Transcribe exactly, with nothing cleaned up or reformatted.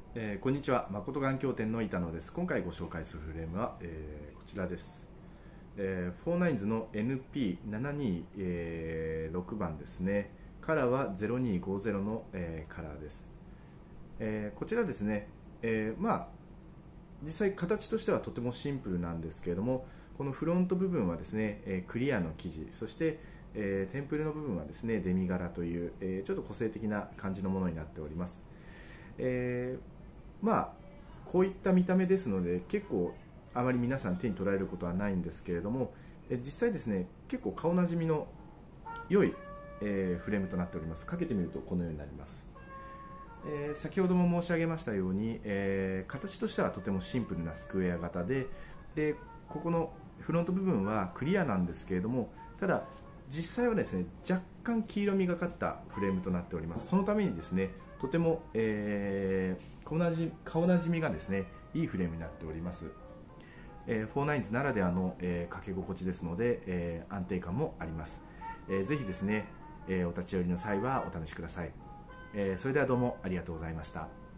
えーこんにちは、誠眼鏡店の板野です。今回ご紹介するフレームは、えーこちらです。えー、フォーナインズの エヌピーななにーろく 番ですね。カラーはゼロにごゼロの、えーカラーです。えーこちらですね、えーまあ実際形としてはとてもシンプルなんですけれども、このフロント部分はですね、えークリアの生地、そして、えーテンプルの部分はですねデミ柄という、えーちょっと個性的な感じのものになっております。えーまあこういった見た目ですので、結構あまり皆さん手に取られることはないんですけれども、え実際ですね結構顔なじみの良い、えーフレームとなっております。かけてみるとこのようになります。えー先ほども申し上げましたように、えー形としてはとてもシンプルなスクエア型で、でここのフロント部分はクリアなんですけれども、ただ実際はですね若干黄色みがかったフレームとなっております。そのためにですねとても、えー顔なじ顔なじみがですねいいフレームになっております。えー、フォーナインズならではの、えー、かけ心地ですので、えー安定感もあります。えーぜひですね、えーお立ち寄りの際はお試しください。えーそれではどうもありがとうございました。